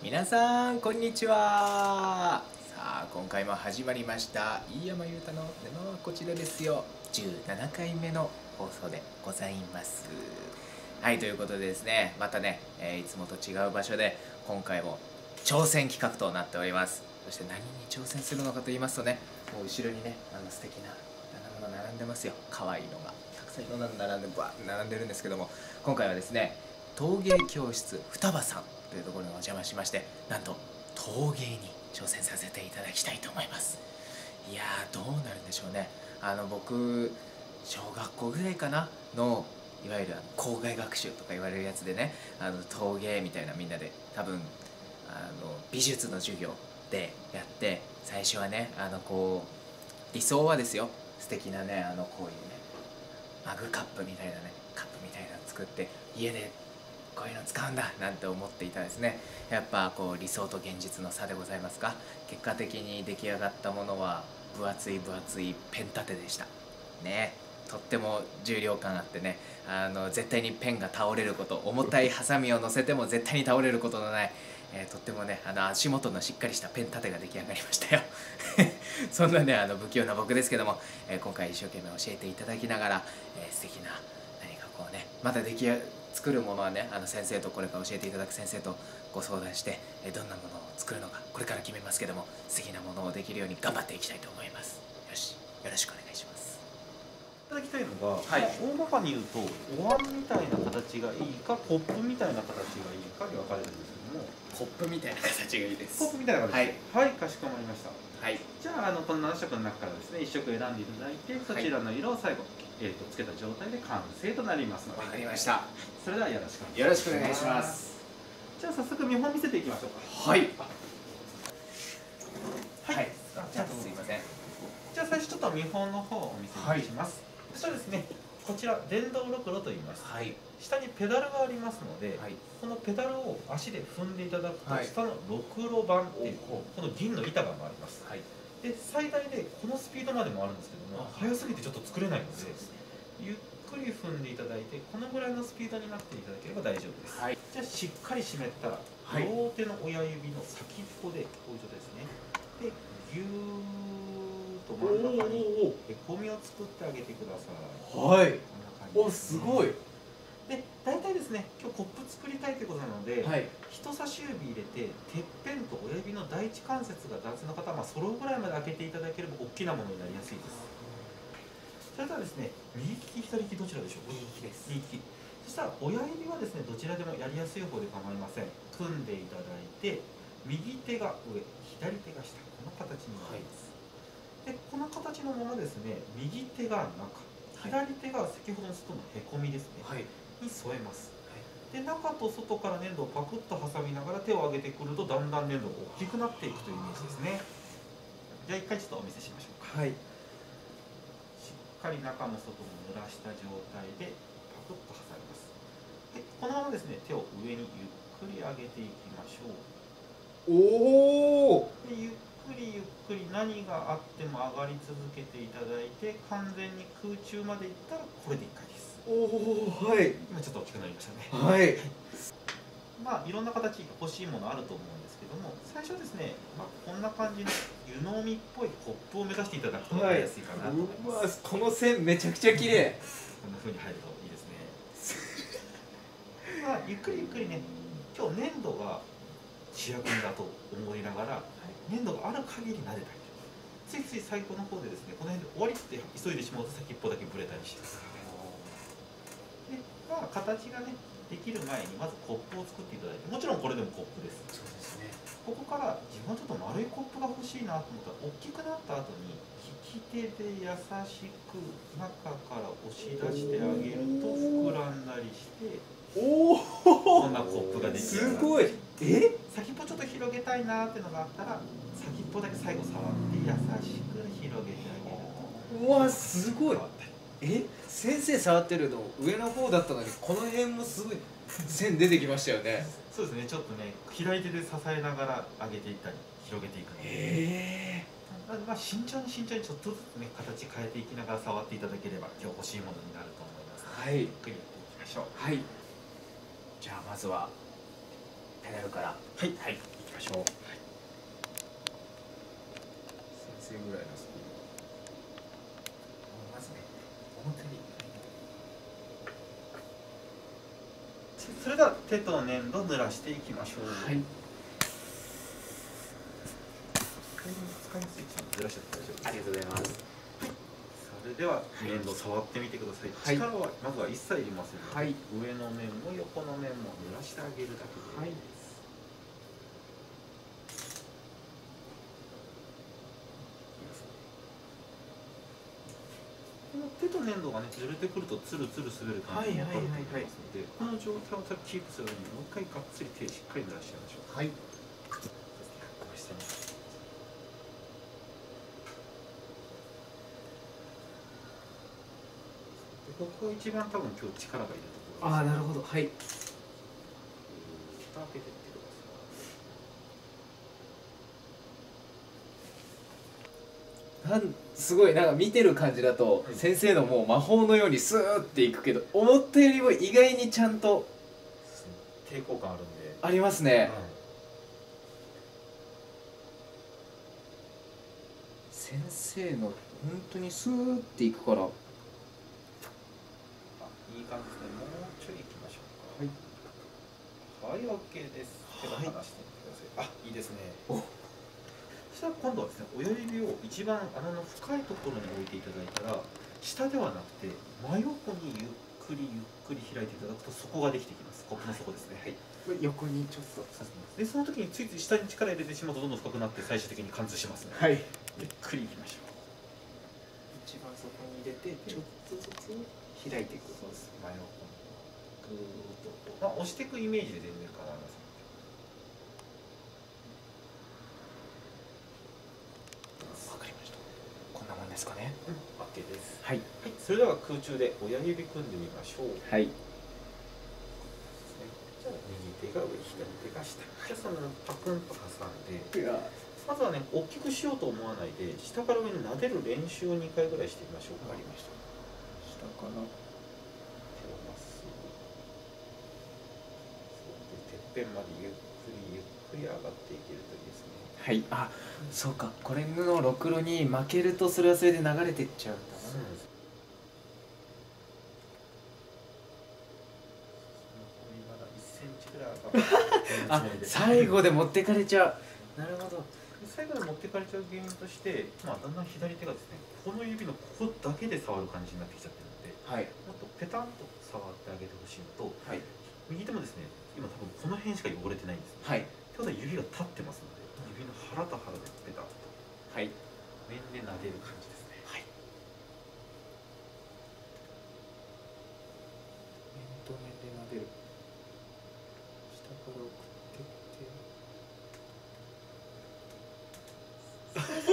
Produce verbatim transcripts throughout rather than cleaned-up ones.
皆さんこんにちは。さあ今回も始まりました飯山裕太の沼はこちらですよ。じゅうななかいめの放送でございます。はい、ということでですね、またね、えーいつもと違う場所で今回も挑戦企画となっております。そして何に挑戦するのかと言いますとね、もう後ろにね、あの素敵なもの並んでますよ。可愛いのがたくさんいろんなの並んでバーッ並んでるんですけども、今回はですね、陶芸教室双葉さんというところにお邪魔しまして、なんと陶芸に挑戦させていただきたいと思います。いやー、どうなるんでしょうね。あの僕小学校ぐらいかなのいわゆるあの校外学習とか言われるやつでね、あの陶芸みたいな、みんなで多分あの美術の授業でやって、最初はね、あのこう理想はですよ、素敵なね、あのこういうねマグカップみたいなね、カップみたいなの作って家でこういうの使うんだなんて思っていたですね、やっぱこう理想と現実の差でございますか。結果的に出来上がったものは分厚い分厚いペン立てでしたね。とっても重量感あってね、あの絶対にペンが倒れること、重たいハサミを乗せても絶対に倒れることのない、えー、とってもね、あの足元のしっかりしたペン立てが出来上がりましたよそんなね、あの不器用な僕ですけども、えー、今回一生懸命教えていただきながら、えー、素敵な何かこうね、また出来上が作るものはね、あの先生と、これから教えていただく先生とご相談して、えー、どんなものを作るのかこれから決めますけども、素敵なものをできるように頑張っていきたいと思います。よし、よろしくお願いします。 いただきたいのが、 はい、 大まかに言うとお椀みたいな形がいいかコップみたいな形がいいかに分かれるんですけども、 コップみたいな形がいいです。 コップみたいな形、 はい、 はい、かしこまりました。 はい、 じゃあ、あのこのななしょくの中からですねいっしょく選んでいただいて、そちらの色を最後、えー、とつけた状態で完成となりますので、 わかりました。 それではよろしくよろしくお願いします。 じゃあ早速見本見せていきましょうか。 はい、 はい、 はい、 あじゃあすいません。 じゃあ最初ちょっと見本の方をお見せします、はい、そしたらですね、こちら電動ろくろと言います、はい、下にペダルがありますので、はい、このペダルを足で踏んでいただくと、はい、下のろくろ板っていうこの銀の板が回ります、はい、で最大でこのスピードまでもあるんですけども、速すぎてちょっと作れないので、ゆっくり踏んでいただいて、このぐらいのスピードになっていただければ大丈夫です、はい、じゃあしっかり締めたら、はい、両手の親指の先っぽでこういう状態ですね、でギューッと真ん中にへこみを作ってあげてください。はい、お、すごい。で、大体ですね、今日コップ作りたいということなので、はい、人差し指入れて、てっぺんと親指の第一関節が男性の方は、まあ、揃うぐらいまで開けていただければ大きなものになりやすいです。それではですね、右利き、左利きどちらでしょうか。右利きです。右利き。そしたら親指はですね、どちらでもやりやすい方で構いません。組んでいただいて、右手が上、左手が下、この形になります。はい、でこの形のままですね、右手が中、左手が先ほどの外のへこみですね、はい、に添えます。はい、で中と外から粘土をパクッと挟みながら手を上げてくると、だんだん粘土が大きくなっていくというイメージですね。じゃあ一回ちょっとお見せしましょうか。はい、しっかり中も外も濡らした状態でパクッと挟みます。でこのままですね、手を上にゆっくり上げていきましょう。おお。でゆっくりゆっくり何があっても上がり続けていただいて、完全に空中までいったらこれでいっかいです。おお、はい。今ちょっと大きくなりましたね。はい。まあいろんな形欲しいものあると思うんですけども、最初ですね、まあ、こんな感じの湯飲みっぽいコップを目指していただくとやりやすいかなと思います。 はい、うわ、この線めちゃくちゃ綺麗。 こんな風に入るといいですね。まあゆっくりゆっくりね、今日粘土が主役だと思いながら、粘土がある限り撫でたり、ついつい最後の方でですね、この辺で終わりって急いでしまうと先っぽだけブレたりして、で、まあ、形がねできる前にまずコップを作っていただいて、もちろんこれでもコップです。そうですね。ここから自分はちょっと丸いコップが欲しいなと思ったら、大きくなった後に利き手で優しく中から押し出してあげると膨らんだりして、おお、こんなコップができる。すごい。え、先っぽちょっと広げたいなーっていうのがあったら、先っぽだけ最後触って優しく広げてあげると。うわ、すごい。 え、先生触ってるの上の方だったのに、この辺もすごい線出てきましたよね。 そうですね、ちょっとね左手で支えながら上げていったり広げていくので、 へえ。 まあ慎重に慎重にちょっとずつね形変えていきながら触っていただければ今日欲しいものになると思いますので、はい、ゆっくりやっていきましょう。 はい、じゃあまずはペダルから、はい、はい、 しょう。はい、 先生ぐらいのスピード。まずね、表に。 それでは手と粘土を濡らしていきましょう。はい。使いやすい位置にずらしちゃって大丈夫です。 ありがとうございます。 それでは粘土触ってみてください。はい、力はまずは一切いりませんので、はい、上の面も横の面も濡らしてあげるだけです。はい、この手と粘土がね、ずれてくるとツルツル滑る感じが分かると思いますので、この状態をキープするのにもう一回がっつり手しっかり濡らしてみましょう。はい。ここが一番多分今日力がいるところです。 ああ、なるほど。はい。 蓋開けてってください。 なんすごいなんか見てる感じだと、はい、先生のもう魔法のようにスーっていくけど、思ったよりも意外にちゃんと抵抗感あるんで。 ありますね。はい、先生の本当にスーっていくから。 いい感じですね。もうちょい行きましょうか。はい。はい、OK です。手を離してみてください。あ、いいですね。お。そしたら今度はですね、親指を一番穴の深いところに置いていただいたら、下ではなくて真横にゆっくりゆっくり開いていただくと底ができてきます。コップの底ですね。はい。 横にちょっと。 で、その時についつい下に力入れてしまうとどんどん深くなって最終的に貫通しますね。 はい。 ゆっくりいきましょう。 一番底に入れてちょっとずつ開いていく。 そうです。真横にぐーっと、まあ、押していくイメージで全然構いません。 わかりました。こんなもんですかね。 うん、OK です。 はい。 はい、それでは空中で親指組んでみましょう。 はい。 じゃあ右手が上、左手が下。じゃあそのパクンと挟んで。まずはね、大きくしようと思わないで、下から上に撫でる練習をにかいぐらいしてみましょうか。 わかりました。下から。 てっぺんまでゆっくりゆっくり上がっていけるといいですね。 はい。あ、そうか。これのろくろに負けるとそれはそれで流れていっちゃうんだな。そうです。 まだいっセンチぐらい上がってあ、最後で持ってかれちゃう。なるほど。 最後で持ってかれちゃう原因として、まあ、だんだん左手がですね、この指のここだけで触る感じになってきちゃってるので、はい、もっとペタンと触ってあげてほしいのと、はい、右手もですね、今多分この辺しか汚れてないんです、ね。はい。ということは指が立ってますので、指の腹と腹でペタッと、はい、面で撫でる感じですね。はい。 面と面で撫でる。下から送ってって。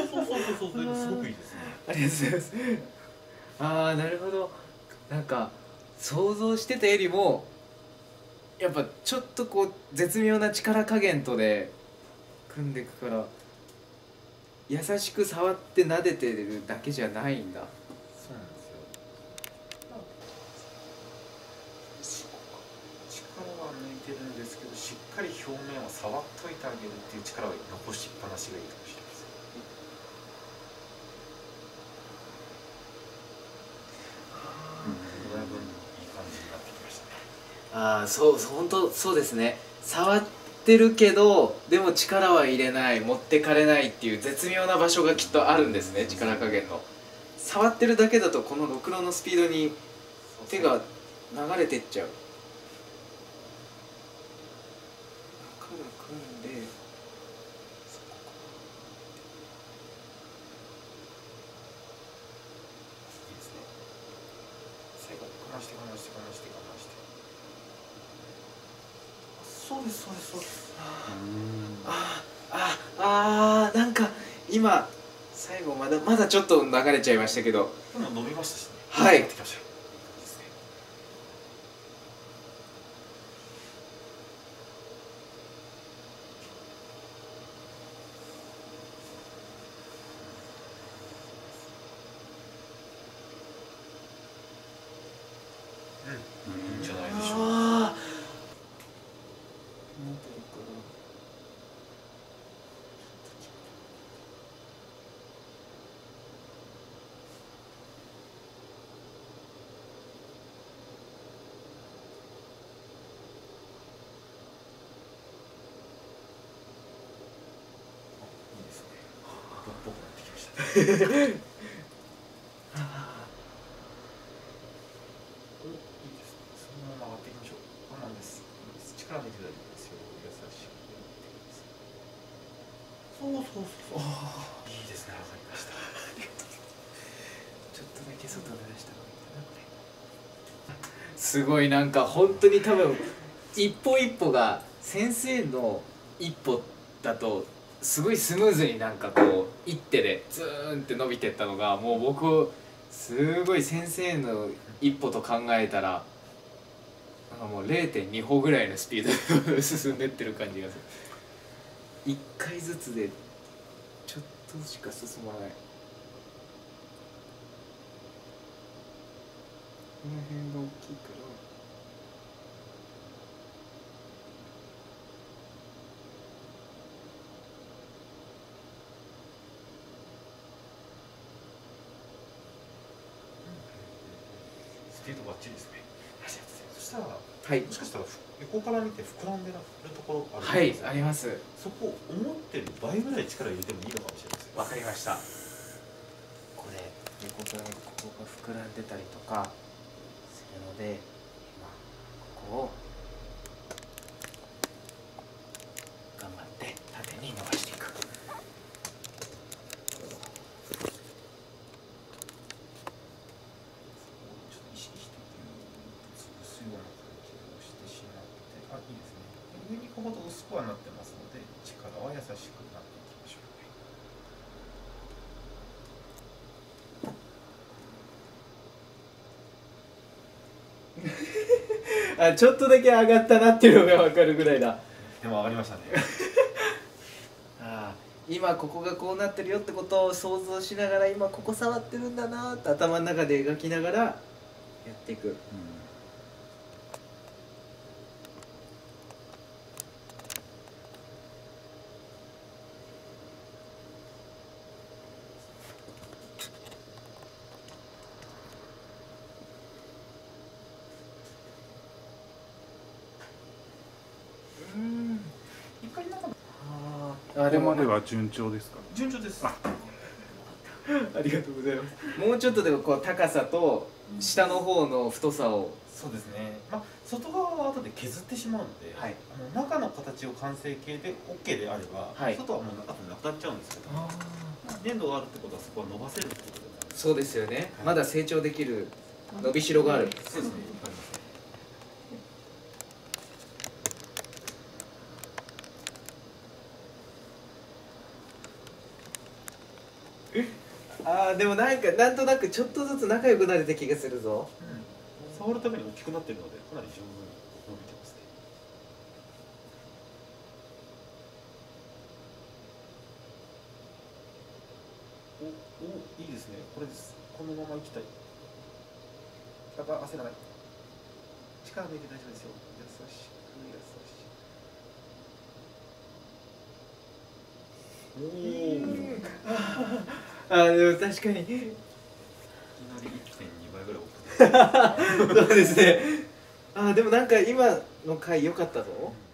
そうそうそうそうそう、すごくいいですね。 ありがとうございます。ああ、なるほど。なんか想像してたよりもやっぱちょっとこう絶妙な力加減とで組んでいくから、優しく触って撫でてるだけじゃないんだ。 そうなんですよ。力は抜いてるんですけど、しっかり表面を触っといてあげるっていう力を残しっぱなしがいいかもしれない。 ああ、そう、本当そうですね。触ってるけどでも力は入れない、持ってかれないっていう絶妙な場所がきっとあるんですね、力加減の。触ってるだけだとこのろくろのスピードに手が流れてっちゃう。だから組んで、そこか。 いいですね。最後かましてかましてかましてかまして。そうですそうですそうです。 ああああ、なんか今最後まだまだちょっと流れちゃいましたけど、 でも伸びましたしね。 はい。 うん、いいんじゃないでしょうか。 ああ。 のまま上がっていきましょう。我慢です。力抜いて大丈夫ですよ。優しく。そうそうそうそう。いいですね。わかりました。 ちょっとだけ外に出した方がいいかなこれ。すごいなんか本当に多分一歩一歩が先生の一歩だとすごいスムーズになんかこう一手でズーンって伸びてったのが、もう僕すごい先生の一歩と考えたらなんかもう れいてんに 歩ぐらいのスピードで進んでってる感じがする。いっかいずつでちょっとしか進まない。この辺が大きいからスピードバッチリですね。そしたら、 はい、 もしかしたら横から見て膨らんでるところあるんはい、 ですか？ あります。 そこ思ってる倍ぐらい力入れてもいいのかもしれません。 わかりました。これ横からここが膨らんでたりとかするので、今ここを頑張って縦に伸ばしていく。 上に行くほど薄くはなってますので、力は優しくなっていきましょうね。あ、ちょっとだけ上がったなっていうのが分かるぐらいだ。 でも上がりましたね。 ああ、今ここがこうなってるよってことを想像しながら、今ここ触ってるんだなって頭の中で描きながらやっていく。うん、 あ、でもでは順調ですか？ 順調です。 ありがとうございます。もうちょっとでもこう高さと下の方の太さを。 そうですね。まあ外側は後で削ってしまうので、はい、あの中の形を完成形で オーケー であれば、はい、外はもう後でなくなっちゃうんですけど、粘土があるってことはそこは伸ばせるってことで。 そうですよね。はい、まだ成長できる伸びしろがある。 そうですね。わかります。 あー、でもなんかなんとなくちょっとずつ仲良くなれた気がするぞ。 うん、触るために大きくなっているのでかなり上手に伸びてますね。おお、いいですね。これです。このまま行きたい。だから焦らない。力抜いて大丈夫ですよ。優しく優しく。おお。 ああ、でも確かに。いきなり いってんに 倍ぐらい大きく。 そうですね。ああ、でもなんか今の回良かったぞ。